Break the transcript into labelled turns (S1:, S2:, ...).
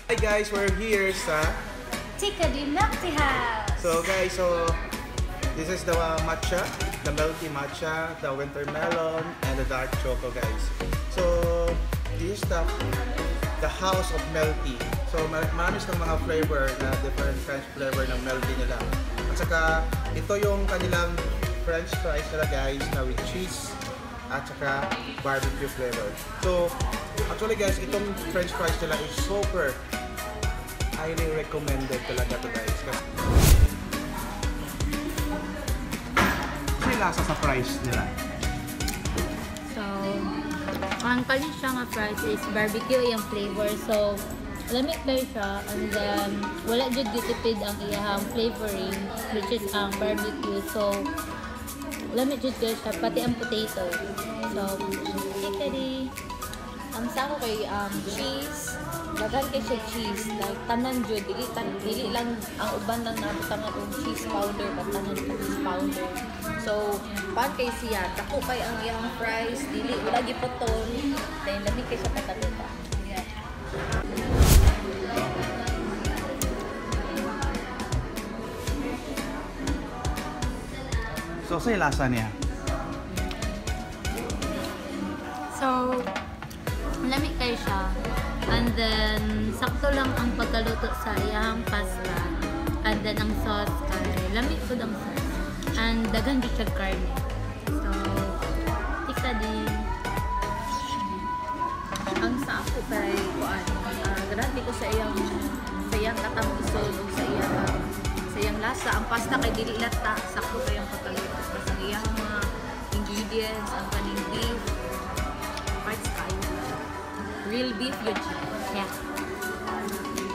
S1: Hi guys, we're here sa
S2: TeaCaddy Milktea House.
S1: So guys, this is the matcha, the milky matcha, the wintermelon, and the dark choco guys. So this is the house of Milktea. So marami silang mga flavor na different French flavor ng Milktea nila. At saka ito yung kanilang French fries nila guys na with cheese at saka barbecue flavor. So actually guys, itong French fries nila is super highly recommended talaga to guys. Kasi lasa sa fries nila.
S2: So, ang kanin siya nga fries is barbecue yung flavor. So, lamig na siya and then wala jud gitipid ang iyang flavoring which is ang barbecue. So, lamig jud siya pati ang potato. So, TeaCaddy. Ang sa ko kay cheese. Dagan kay siya cheese, like tanan jud dili lang ang uban lang nabutang atong cheese powder but tanan cheese powder. So pan kay siya dako kay ang iyang fries dili wala giputon then lamig kay siya patalita. Yeah.
S1: So sa lasa niya.
S2: So lamig kay siya. And then, sakto lang ang pagkaluto sa iyang pasta. And then, ang sauce kay lamig po ang sauce. And dagan di siya karne. So, TeaCaddy. Ang sa ako kay kuan. Grabe ko sa iyang katang-isod o sa iyang lasa. Ang pasta kay dili lata. Sakto kay ang pagkaluto. Kasi ang iyang mga ingredients, ang kaning beef, parts kayo. Real beef yun siya. Yeah.